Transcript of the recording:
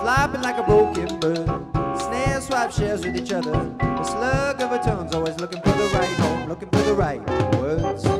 flopping like a broken bird. Snail swap shares with each other. The slug of a tongue's always looking for the right home, looking for the right words.